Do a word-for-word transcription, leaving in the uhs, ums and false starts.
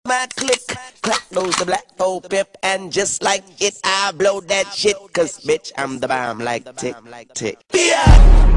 my click, clap goes the black old pip, and just like it, I blow that shit, cause bitch, I'm the bomb like tick, tick. Yeah!